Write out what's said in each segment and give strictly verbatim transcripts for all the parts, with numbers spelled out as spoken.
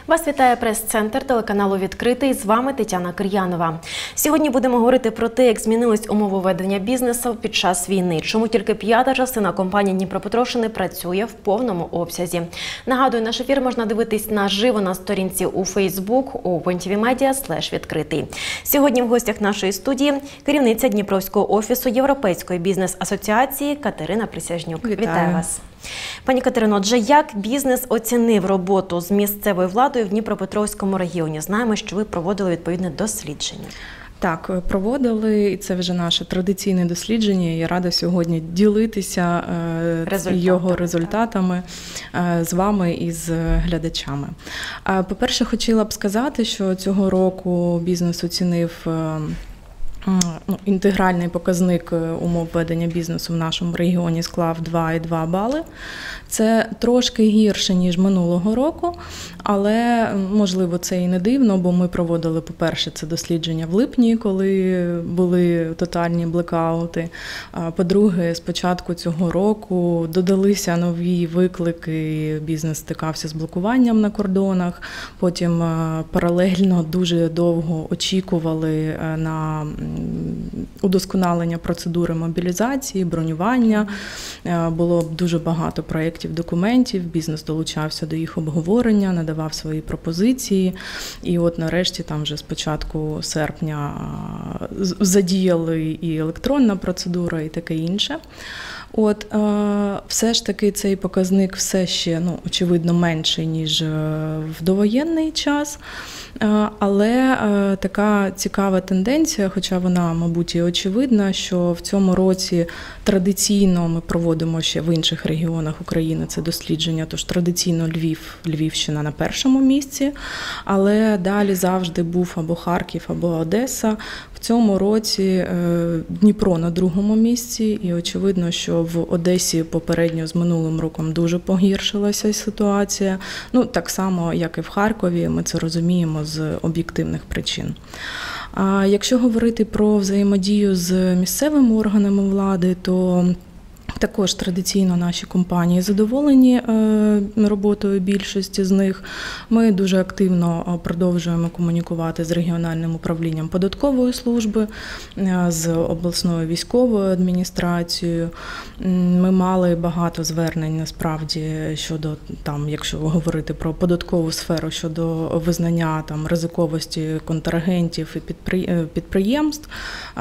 Вас вітає прес-центр телеканалу «Відкритий». З вами Тетяна Кир'янова. Сьогодні будемо говорити про те, як змінились умови ведення бізнесу під час війни. Чому тільки п'ята частина компанії Дніпропетровщини працює в повному обсязі. Нагадую, наш ефір можна дивитись наживо на сторінці у Facebook OpenTVMedia слеш відкритий. Сьогодні в гостях нашої студії керівниця Дніпровського офісу Європейської бізнес-асоціації Катерина Присяжнюк. Вітаю. Вітаю вас. Пані Катерино, отже, як бізнес оцінив роботу з місцевою владою в Дніпропетровському регіоні? Знаємо, що ви проводили відповідне дослідження. Так, проводили, і це вже наше традиційне дослідження. Я рада сьогодні ділитися Результат, його результатами так. з вами і з глядачами. По-перше, хотіла б сказати, що цього року бізнес оцінив Ну, інтегральний показник умов ведення бізнесу в нашому регіоні склав два і два бали. Це трошки гірше, ніж минулого року, але, можливо, це і не дивно, бо ми проводили, по-перше, це дослідження в липні, коли були тотальні блекаути. По-друге, з початку цього року додалися нові виклики, бізнес стикався з блокуванням на кордонах, потім паралельно дуже довго очікували на удосконалення процедури мобілізації, бронювання. Було дуже багато проєктів, документів, бізнес долучався до їх обговорення, надавав свої пропозиції. І от нарешті там вже з початку серпня задіяли і електронна процедура, і таке інше. От, все ж таки цей показник все ще, ну, очевидно, менший, ніж в довоєнний час. Але така цікава тенденція, хоча вона, мабуть, і очевидна, що в цьому році традиційно ми проводимо ще в інших регіонах України це дослідження, тож традиційно Львів, Львівщина на першому місці, але далі завжди був або Харків, або Одеса. В цьому році Дніпро на другому місці, і очевидно, що в Одесі попередньо з минулим роком дуже погіршилася ситуація. Ну, так само, як і в Харкові, ми це розуміємо з об'єктивних причин. А якщо говорити про взаємодію з місцевими органами влади, то також традиційно наші компанії задоволені роботою більшості з них. Ми дуже активно продовжуємо комунікувати з регіональним управлінням податкової служби, з обласною військовою адміністрацією. Ми мали багато звернень, насправді, щодо, там, якщо говорити про податкову сферу, щодо визнання там ризиковості контрагентів і підприємств.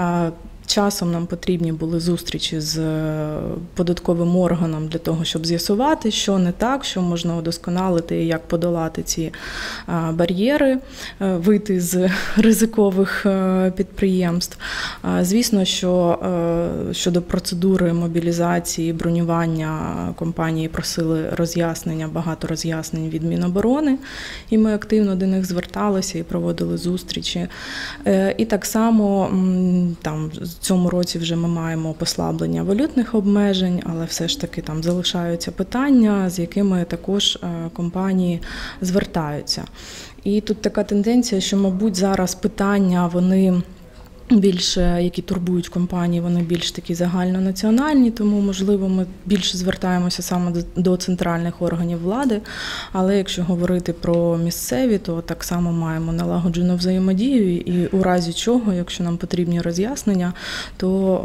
Часом нам потрібні були зустрічі з податковим органом для того, щоб з'ясувати, що не так, що можна удосконалити і як подолати ці бар'єри, вийти з ризикових підприємств. Звісно, що щодо процедури мобілізації, бронювання компанії просили роз'яснення, багато роз'яснень від Міноборони, і ми активно до них зверталися і проводили зустрічі. І так само там в цьому році вже ми маємо послаблення валютних обмежень, але все ж таки там залишаються питання, з якими також компанії звертаються. І тут така тенденція, що, мабуть, зараз питання, вони більше, які турбують компанії, вони більш такі загальнонаціональні, тому, можливо, ми більше звертаємося саме до центральних органів влади, але якщо говорити про місцеві, то так само маємо налагоджену взаємодію, і у разі чого, якщо нам потрібні роз'яснення, то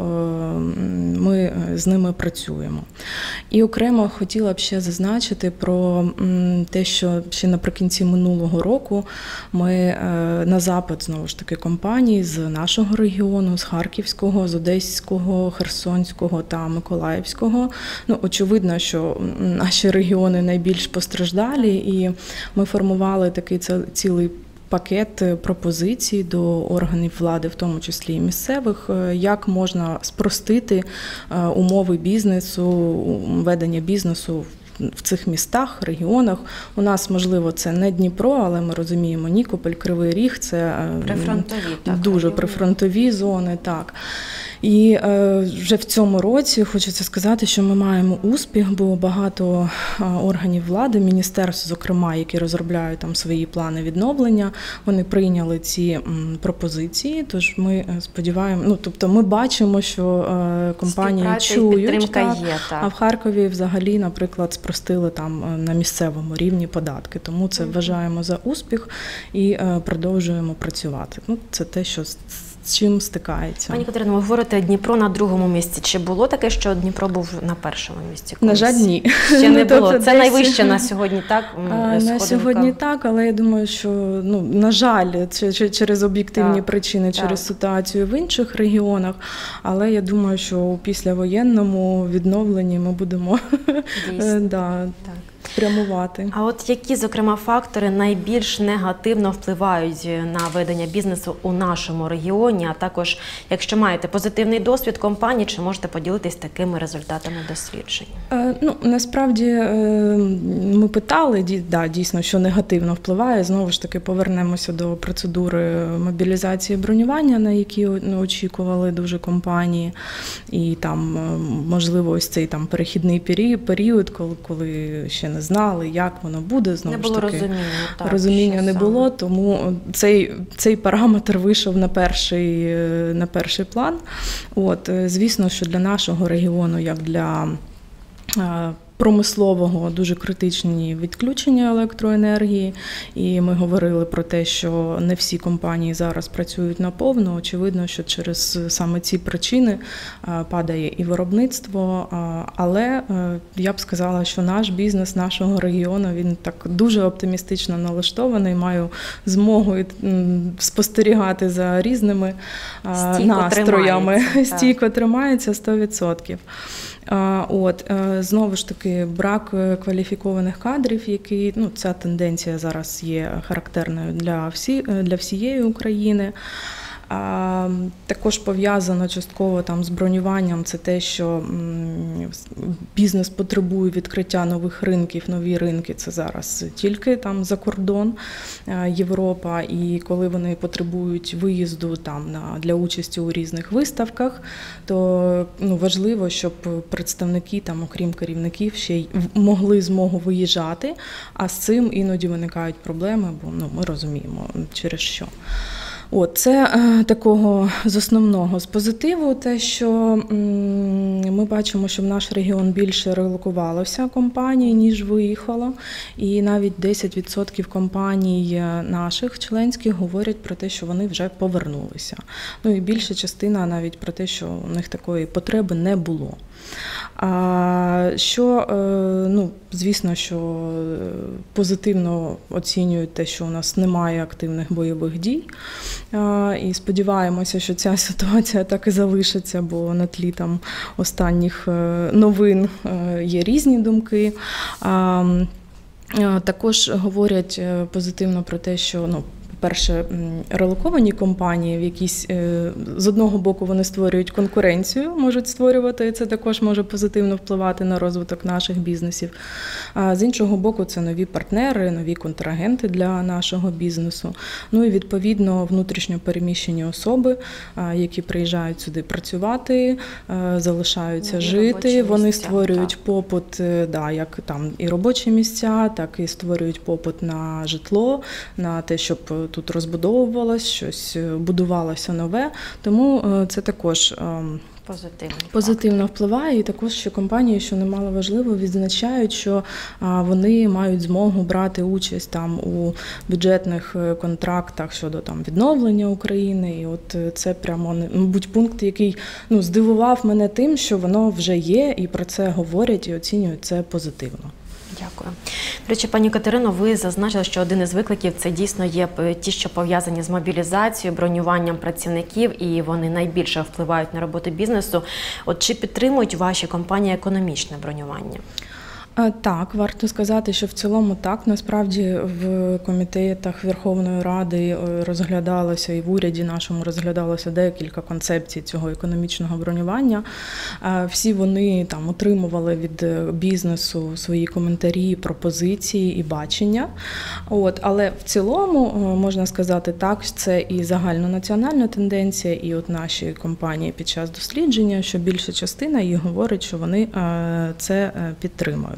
ми з ними працюємо. І окремо хотіла б ще зазначити про те, що ще наприкінці минулого року ми на запит, знову ж таки, компаній з нашого регіону, з Харківського, з Одеського, Херсонського та Миколаївського. Ну, очевидно, що наші регіони найбільш постраждалі, і ми формували такий цілий пакет пропозицій до органів влади, в тому числі і місцевих, як можна спростити умови бізнесу, ведення бізнесу в цих містах, регіонах. У нас, можливо, це не Дніпро, але ми розуміємо, Нікополь, Кривий Ріг – це прифронтові, так, дуже прифронтові зони. Так. І е, вже в цьому році хочеться сказати, що ми маємо успіх, бо багато е, органів влади, міністерств, зокрема, які розробляють там свої плани відновлення, вони прийняли ці м, пропозиції. Тож ми сподіваємося, ну тобто ми бачимо, що е, компанії чують, так, є, так. А в Харкові взагалі, наприклад, спростили там на місцевому рівні податки. Тому це mm-hmm. вважаємо за успіх і е, продовжуємо працювати. Ну, це те, що з чим стикається. Пані Катерино, ви говорите, Дніпро на другому місці. Чи було таке, що Дніпро був на першому місці? Колись? На жаль, ні. Ще не було. Це десь... найвище на сьогодні, так? А, на сьогодні так, але я думаю, що, ну, на жаль, через об'єктивні так, причини, так. через ситуацію в інших регіонах, але я думаю, що у післявоєнному відновленні ми будемо да, прямувати. А от які, зокрема, фактори найбільш негативно впливають на ведення бізнесу у нашому регіоні, а також, якщо маєте позитивний досвід компанії, чи можете поділитись такими результатами досліджень? Е, ну, насправді, е, ми питали, ді, да, дійсно, що негативно впливає. Знову ж таки, повернемося до процедури мобілізації бронювання, на які очікували дуже компанії. І там, можливо, ось цей там перехідний період, коли, коли ще не знали, як воно буде. Знову не було ж таки, розуміння. Так, розуміння не саме. було, тому цей, цей параметр вийшов на перший, на перший план. От, звісно, що для нашого регіону, як для промислового, дуже критичні відключення електроенергії, і ми говорили про те, що не всі компанії зараз працюють наповну. Очевидно, що через саме ці причини падає і виробництво, але я б сказала, що наш бізнес нашого регіону, він так дуже оптимістично налаштований, маю змогу спостерігати за різними стійко настроями. Тримається, стійко тримається сто відсотків. От, знову ж таки, брак кваліфікованих кадрів, які, ну, ця тенденція зараз є характерною для, всі, для всієї України. А, також пов'язано частково там з бронюванням, це те, що м, бізнес потребує відкриття нових ринків, нові ринки, це зараз тільки там за кордон, Європа, і коли вони потребують виїзду там на, для участі у різних виставках, то, ну, важливо, щоб представники, там, окрім керівників, ще й могли змогу виїжджати, а з цим іноді виникають проблеми, бо, ну, ми розуміємо, через що. От, це е, такого з основного. З позитиву те, що м, ми бачимо, що в наш регіон більше релокувалося компаній, ніж виїхало. І навіть десять відсотків компаній наших членських говорять про те, що вони вже повернулися. Ну і більша частина навіть про те, що у них такої потреби не було. А що, ну, звісно, що позитивно оцінюють те, що у нас немає активних бойових дій. І сподіваємося, що ця ситуація так і залишиться, бо на тлі там останніх новин є різні думки. Також говорять позитивно про те, що, ну, перше, релоковані компанії, в якісь, з одного боку, вони створюють конкуренцію, можуть створювати, і це також може позитивно впливати на розвиток наших бізнесів. А з іншого боку, це нові партнери, нові контрагенти для нашого бізнесу. Ну і, відповідно, внутрішньо переміщені особи, які приїжджають сюди працювати, залишаються нові жити, вони місця, створюють так. попит, да, як там і робочі місця, так і створюють попит на житло, на те, щоб тут розбудовувалось, щось будувалося нове, тому це також позитивно, позитивно впливає. І також ще компанії, що немало важливо, відзначають, що вони мають змогу брати участь там у бюджетних контрактах щодо там відновлення України. І от це прямо, мабуть, пункт, який, ну, здивував мене тим, що воно вже є, і про це говорять і оцінюють це позитивно. Дякую. До речі, пані Катерино, ви зазначили, що один із викликів – це дійсно є ті, що пов'язані з мобілізацією, бронюванням працівників, і вони найбільше впливають на роботу бізнесу. От чи підтримують ваші компанії економічне бронювання? Так, варто сказати, що в цілому так. Насправді в комітетах Верховної Ради розглядалося і в уряді нашому розглядалося декілька концепцій цього економічного бронювання. Всі вони там отримували від бізнесу свої коментарі, пропозиції і бачення. От, але в цілому, можна сказати, так, це і загальнонаціональна тенденція, і от наші компанії під час дослідження, що більша частина їх говорить, що вони це підтримують.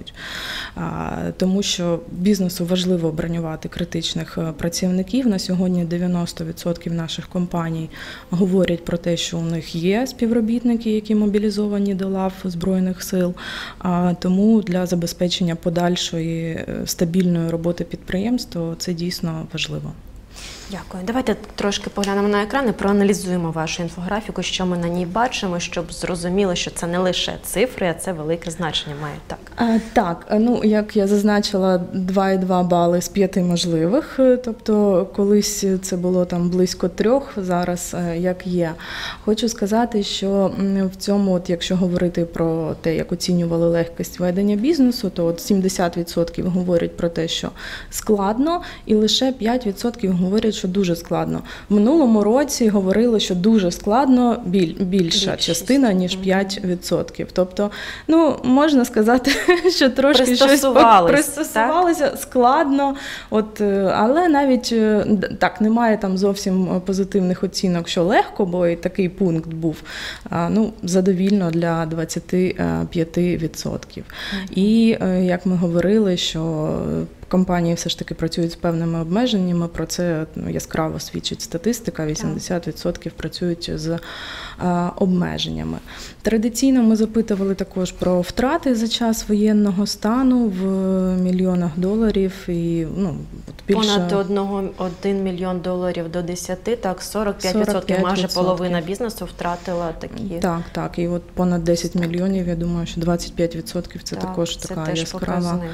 Тому що бізнесу важливо бронювати критичних працівників. На сьогодні дев'яносто відсотків наших компаній говорять про те, що у них є співробітники, які мобілізовані до лав Збройних сил. Тому для забезпечення подальшої стабільної роботи підприємства це дійсно важливо. Дякую. Давайте трошки поглянемо на екран і проаналізуємо вашу інфографіку, що ми на ній бачимо, щоб зрозуміли, що це не лише цифри, а це велике значення має. Так, а, так, ну, як я зазначила, два і два бали з п'яти можливих, тобто колись це було там близько трьох, зараз як є. Хочу сказати, що в цьому, от, якщо говорити про те, як оцінювали легкість ведення бізнесу, то от сімдесят відсотків говорять про те, що складно, і лише п'ять відсотків говорять, що дуже складно. В минулому році говорили, що дуже складно, біль, більша Більшість. частина, ніж п'ять відсотків. Тобто, ну, можна сказати, що трошки пристосувалися, щось пристосувалися, складно, от, але навіть так, немає там зовсім позитивних оцінок, що легко, бо і такий пункт був, ну, задовільно для двадцять п'ять відсотків. Mm-hmm. І, як ми говорили, що компанії все ж таки працюють з певними обмеженнями, про це яскраво свідчить статистика, вісімдесят відсотків працюють з а, обмеженнями. Традиційно ми запитували також про втрати за час воєнного стану в мільйонах доларів. І, ну, більше... Понад одного, один мільйон доларів до десяти, так, сорок п'ять відсотків, майже половина бізнесу втратила такі. Так, так, і от понад десять мільйонів, я думаю, що двадцять п'ять відсотків це так, також це така теж яскрава показник.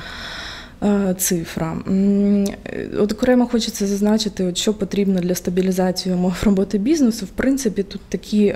Цифра. От окремо хочеться зазначити, от що потрібно для стабілізації умов роботи бізнесу. В принципі, тут такі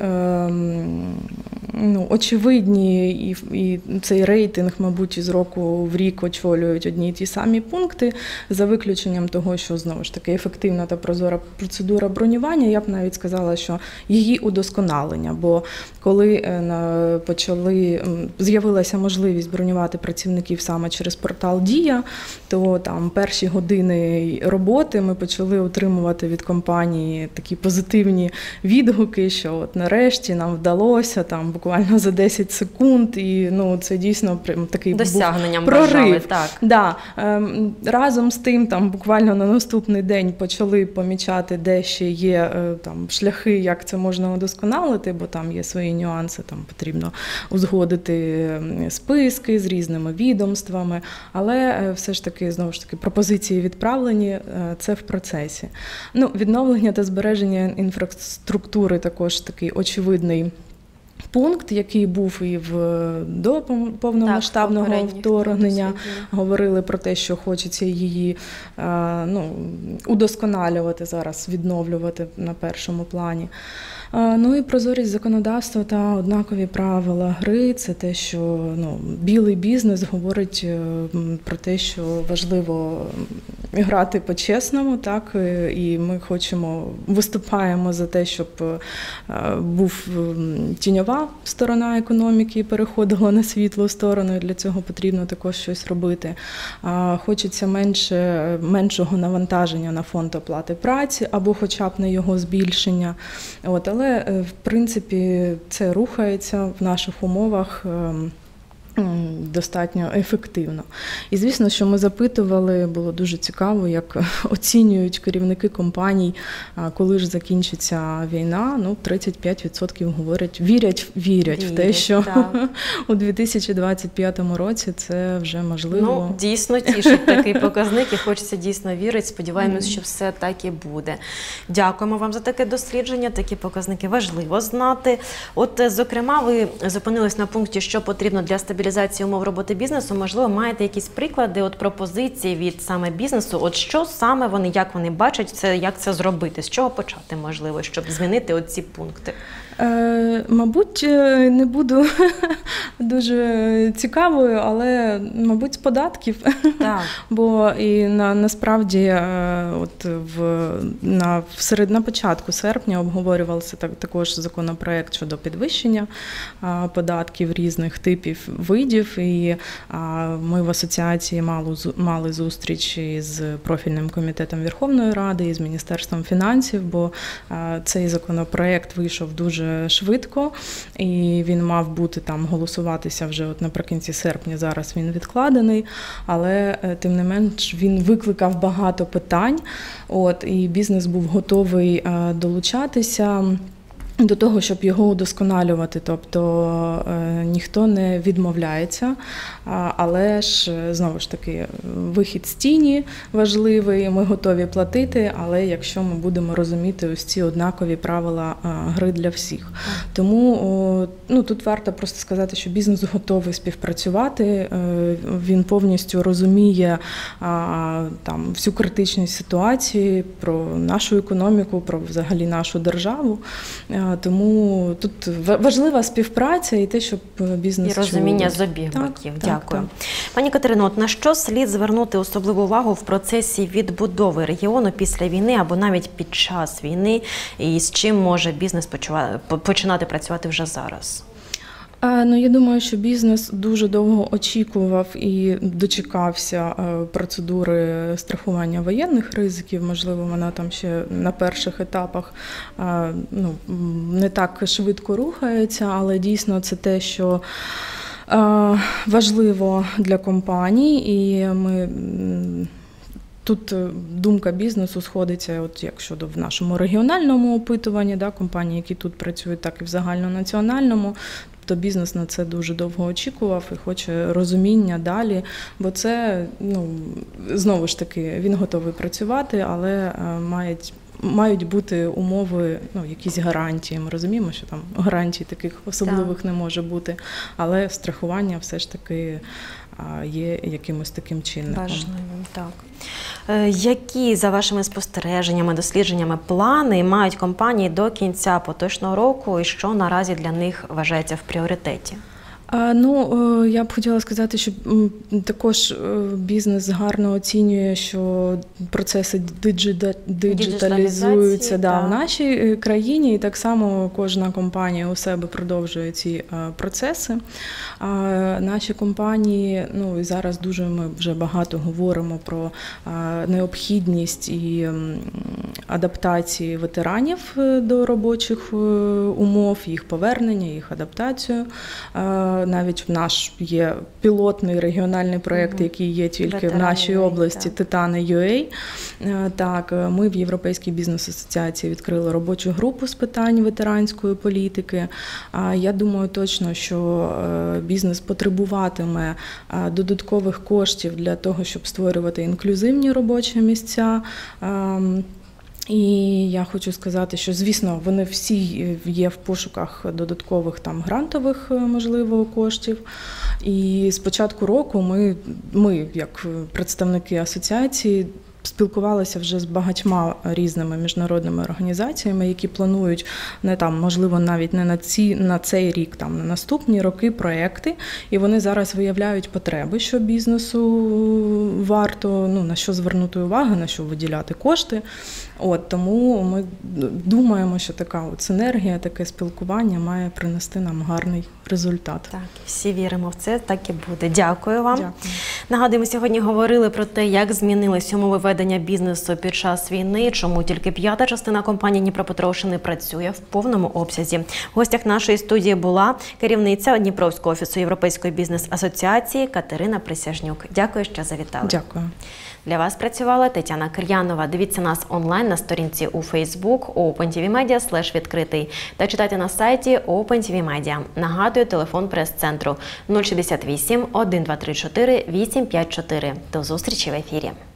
ну, очевидні, і, і цей рейтинг, мабуть, із року в рік очолюють одні й ті самі пункти, за виключенням того, що, знову ж таки, ефективна та прозора процедура бронювання, я б навіть сказала, що її удосконалення, бо коли почали, з'явилася можливість бронювати працівників саме через портал «Дія», то там перші години роботи ми почали отримувати від компанії такі позитивні відгуки, що от нарешті нам вдалося там буквально за десять секунд, і ну це дійсно прям такий досягненням прорив. Бажали, так. Да. Ем, разом з тим, там буквально на наступний день почали помічати, де ще є там шляхи, як це можна удосконалити, бо там є свої нюанси, там потрібно узгодити списки з різними відомствами, але все ж таки, знову ж таки, пропозиції відправлені, це в процесі. Ну, відновлення та збереження інфраструктури також такий очевидний пункт, який був і в до повномасштабного так, вторгнення. Говорили про те, що хочеться її ну, удосконалювати зараз, відновлювати на першому плані. Ну і прозорість законодавства та однакові правила гри – це те, що ну, білий бізнес говорить про те, що важливо грати по-чесному, так, і ми хочемо, виступаємо за те, щоб був тіньова сторона економіки, переходила на світлу сторону, і для цього потрібно також щось робити. Хочеться менше, меншого навантаження на фонд оплати праці, або хоча б на його збільшення. От, але, в принципі, це рухається в наших умовах достатньо ефективно. І, звісно, що ми запитували, було дуже цікаво, як оцінюють керівники компаній, коли ж закінчиться війна. Ну, тридцять п'ять відсотків говорять, вірять, вірять, вірять в те, що так. у дві тисячі двадцять п'ятому році це вже можливо. Ну, дійсно тішить такий показник, і хочеться дійсно вірити. Сподіваємось, що все так і буде. Дякуємо вам за таке дослідження, такі показники важливо знати. От, зокрема, ви зупинились на пункті, що потрібно для стабілізації стабілізації умов роботи бізнесу, можливо, маєте якісь приклади, от пропозиції від саме бізнесу, от що саме вони, як вони бачать це, як це зробити, з чого почати, можливо, щоб змінити оці пункти? Е, мабуть, не буду дуже цікавою, але, мабуть, з податків. Так. Бо і на, насправді от в, на, всеред, на початку серпня обговорювався так, також законопроект щодо підвищення а, податків різних типів, видів. І а, ми в асоціації мали, мали зустріч із профільним комітетом Верховної Ради, і з Міністерством фінансів, бо а, цей законопроект вийшов дуже швидко, і він мав бути там голосуватися вже от наприкінці серпня, зараз він відкладений, але тим не менш він викликав багато питань, от, і бізнес був готовий долучатися до того, щоб його удосконалювати, тобто е, ніхто не відмовляється, а, але ж, знову ж таки, вихід з тіні важливий, ми готові платити, але якщо ми будемо розуміти ось ці однакові правила а, гри для всіх. Тому о, ну, тут варто просто сказати, що бізнес готовий співпрацювати, е, він повністю розуміє а, там, всю критичність ситуації, про нашу економіку, про взагалі нашу державу. Тому тут важлива співпраця і те, щоб бізнес і розуміння чув. з обох боків. Так, Дякую. так, так. Пані Катерино, от на що слід звернути особливу увагу в процесі відбудови регіону після війни або навіть під час війни, і з чим може бізнес починати працювати вже зараз? Ну, я думаю, що бізнес дуже довго очікував і дочекався процедури страхування воєнних ризиків. Можливо, вона там ще на перших етапах ну, не так швидко рухається, але дійсно це те, що важливо для компаній, і ми... Тут думка бізнесу сходиться, от як щодо в нашому регіональному опитуванні, да, компанії, які тут працюють, так і в загальнонаціональному. Тобто бізнес на це дуже довго очікував і хоче розуміння далі, бо це, ну, знову ж таки, він готовий працювати, але мають, мають бути умови, ну, якісь гарантії. Ми розуміємо, що там гарантій таких особливих так. не може бути, але страхування все ж таки є якимось таким чинником. Важливим, так. Які, за вашими спостереженнями, дослідженнями, плани мають компанії до кінця поточного року і що наразі для них вважається в пріоритеті? Ну, я б хотіла сказати, що також бізнес гарно оцінює, що процеси диджиталізуються да, в нашій країні, і так само кожна компанія у себе продовжує ці процеси. Наші компанії, ну і зараз дуже ми вже багато говоримо про необхідність і адаптації ветеранів до робочих умов, їх повернення, їх адаптацію. Навіть в наш є пілотний регіональний проєкт, який є тільки Ветерани, в нашій області, Титани ю ей. Так, ми в Європейській бізнес-асоціації відкрили робочу групу з питань ветеранської політики. Я думаю точно, що бізнес потребуватиме додаткових коштів для того, щоб створювати інклюзивні робочі місця. І я хочу сказати, що, звісно, вони всі є в пошуках додаткових там грантових, можливо, коштів. І з початку року ми, ми як представники асоціації, спілкувалися вже з багатьма різними міжнародними організаціями, які планують не там, можливо, навіть не на ці на цей рік, там на наступні роки проекти, і вони зараз виявляють потреби, що бізнесу варто, ну, на що звернути увагу, на що виділяти кошти. От тому ми думаємо, що така от синергія, таке спілкування має принести нам гарний результат. Так, всі віримо в це, так і буде. Дякую вам. Дякую. Нагадую, ми сьогодні говорили про те, як змінились умови ведення бізнесу під час війни, чому тільки п'ята частина компанії Дніпропетровщини працює в повному обсязі. В гостях нашої студії була керівниця Дніпровського офісу Європейської бізнес-асоціації Катерина Присяжнюк. Дякую, що завітали. Дякую. Для вас працювала Тетяна Кир'янова. Дивіться нас онлайн на сторінці у Facebook OpenTVMedia слеш відкритий та читайте на сайті OpenTVMedia. Нагадую, телефон прес-центру нуль шістдесят вісім, один два три чотири, вісім п'ять чотири. До зустрічі в ефірі.